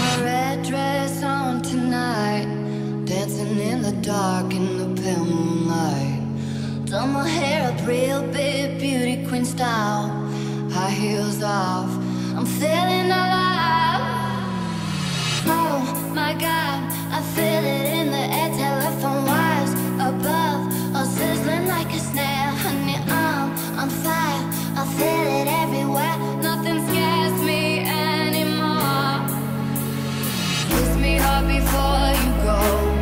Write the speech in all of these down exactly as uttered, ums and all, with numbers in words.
my red dress on tonight, dancing in the dark in the pale moonlight. Done my hair up real big, beauty queen style, high heels off, I'm feeling alive. Oh my God, I feel it in the air, telephone wires above, all sizzling like a snare. Honey, I'm on fire, I feel it everywhere, nothing scares me anymore. Kiss me hard before you go,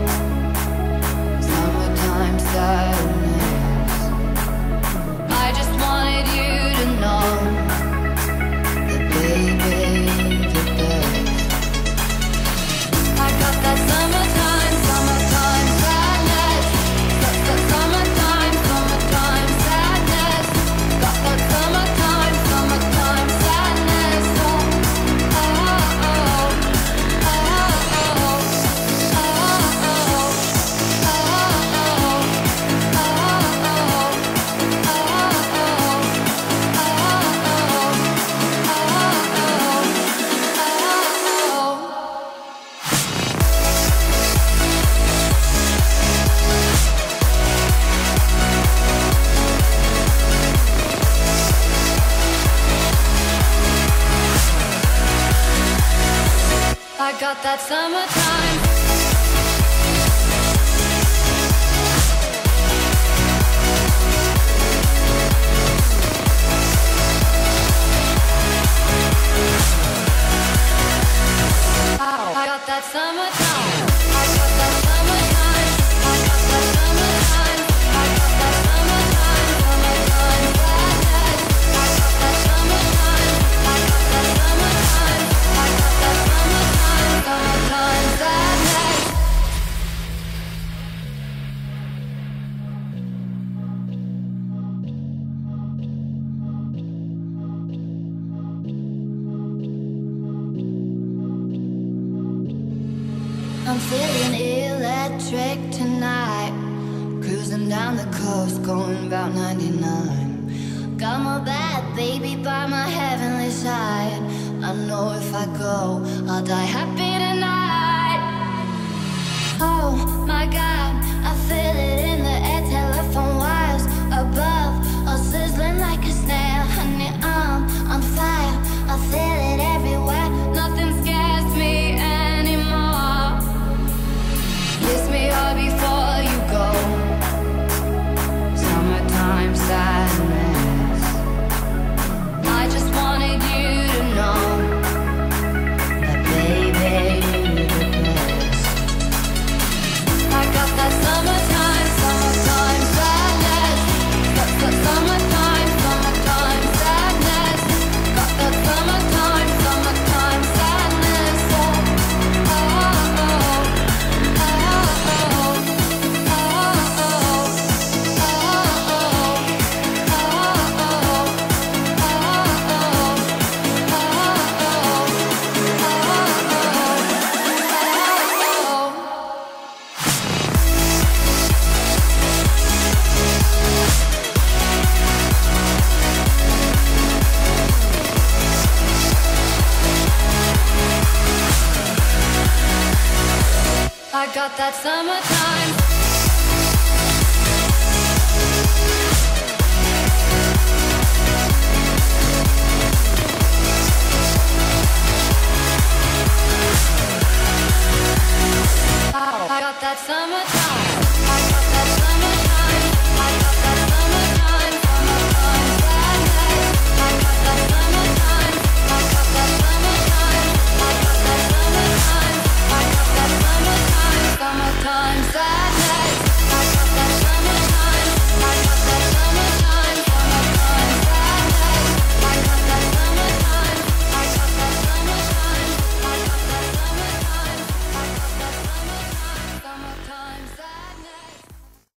summertime sadness. I just wanted you to know that baby, the best. I got that summertime, summertime sadness. Got that summertime, summertime sadness. Got that summertime, summertime sadness. Oh, oh, oh, oh, oh, oh, I got that summertime. I got that summertime. I got that summertime. I got that summertime. I got that summertime. Summertime sadness. I got that summertime. I got that summertime. I got that summertime. Summertime sadness. I'm feeling electric tonight, cruising down the coast, going about ninety-nine. Got my bad baby by my heavenly side. I know if I go, I'll die happy tonight. Oh my God, I feel it in the air, telephone wires above, all sizzling like a snare. Honey, I'm on fire, I feel it everywhere, nothing scares me anymore. Kiss me hard before you go, summertime sadness. I just wanted you to know that baby, you're the best. I got that summertime, summertime sadness. Got that summertime, summertime sadness. Got that summertime, summertime sadness. Oh, oh, oh, oh, I got that summertime.